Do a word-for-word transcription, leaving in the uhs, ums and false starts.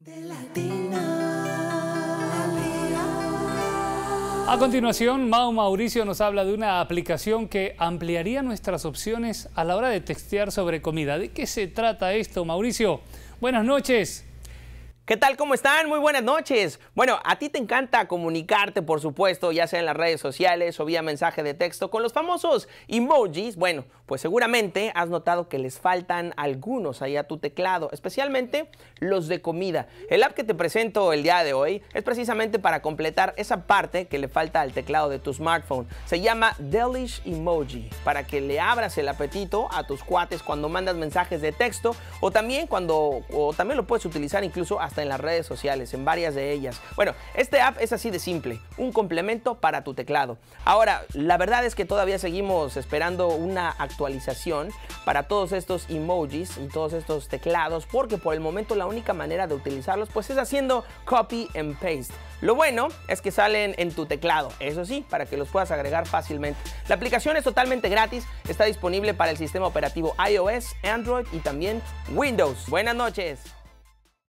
A continuación, Mau Mauricio nos habla de una aplicación que ampliaría nuestras opciones a la hora de textear sobre comida. ¿De qué se trata esto, Mauricio? Buenas noches. ¿Qué tal? ¿Cómo están? Muy buenas noches. Bueno, a ti te encanta comunicarte, por supuesto, ya sea en las redes sociales o vía mensaje de texto con los famosos emojis. Bueno, pues seguramente has notado que les faltan algunos ahí a tu teclado, especialmente los de comida. El app que te presento el día de hoy es precisamente para completar esa parte que le falta al teclado de tu smartphone. Se llama Delish Emoji, para que le abras el apetito a tus cuates cuando mandas mensajes de texto o también cuando, o también lo puedes utilizar incluso hasta en las redes sociales, en varias de ellas. Bueno, este app es así de simple, un complemento para tu teclado. Ahora, la verdad es que todavía seguimos esperando una actualización para todos estos emojis y todos estos teclados, porque por el momento la única manera de utilizarlos pues es haciendo copy and paste. Lo bueno es que salen en tu teclado, eso sí, para que los puedas agregar fácilmente. La aplicación es totalmente gratis, está disponible para el sistema operativo iOS, Android y también Windows. Buenas noches.